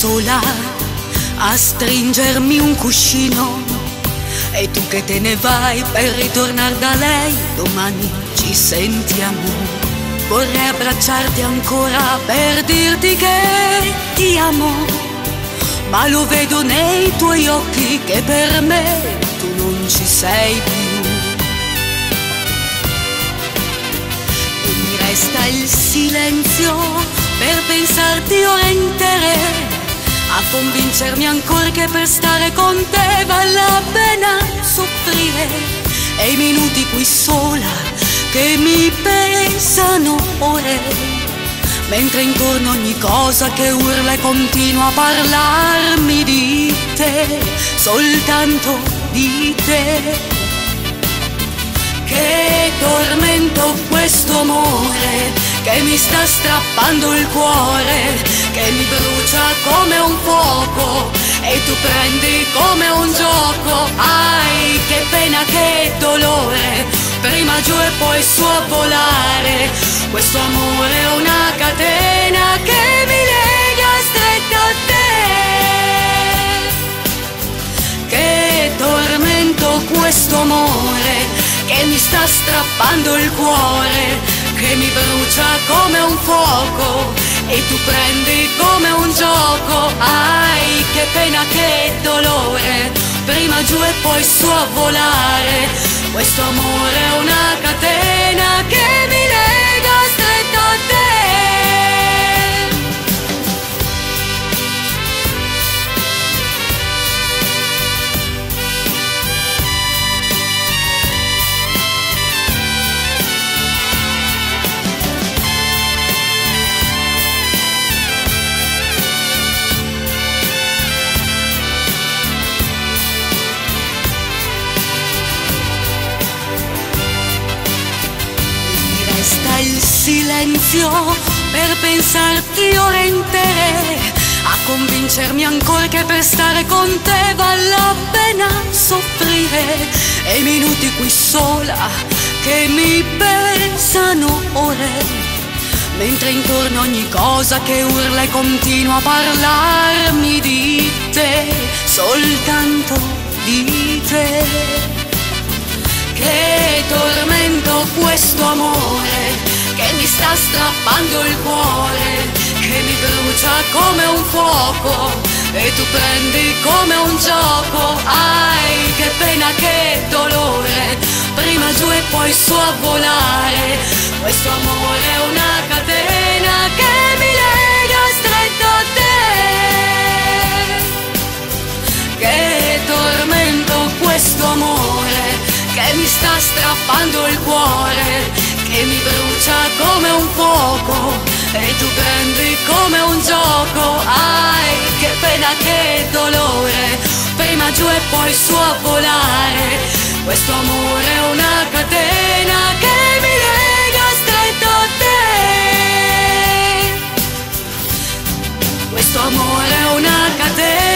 sola a stringermi un cuscino, e tu che te ne vai per ritornare da lei. Domani ci sentiamo. Vorrei abbracciarti ancora per dirti che ti amo, ma lo vedo nei tuoi occhi che per me tu non ci sei più. E mi resta il silenzio per pensarti ore intere, a convincermi ancora che per stare con te vale la pena soffrire. E i minuti qui sola che mi pesano ore, mentre intorno ogni cosa che urla e continua a parlarmi di te, soltanto di te. Che tormento questo amore che mi sta strappando il cuore, che mi brucia come un fuoco e tu prendi come un gioco. Ai, che pena, che dolore, prima giù e poi su a volare. Questo amore è una catena che mi lega stretta a te. Che tormento questo amore che mi sta strappando il cuore, che mi brucia come un fuoco e tu prendi come un gioco. Ai, che pena, che dolore, prima giù e poi su a volare. Questo amore è una catena che mi lega stretta a te. Resta il silenzio per pensarti ore intere, a convincermi ancora che per stare con te vale la pena soffrire. E i minuti qui sola che mi pesano ore, mentre intorno ogni cosa che urla e continua a parlarmi di te, soltanto di te. Che tormento questo amore che mi sta strappando il cuore, che mi brucia come un fuoco e tu prendi come un gioco. Ai, che pena, che dolore, prima giù e poi su a volare. Questo amore è una catena che mi lega stretto a te. Che tormento questo amore che mi sta strappando il cuore, che mi brucia come un fuoco e tu prendi come un gioco. Ai, che pena, che dolore, prima giù e poi su a volare. Questo amore è una catena che mi lega stretto a te. Questo amore è una catena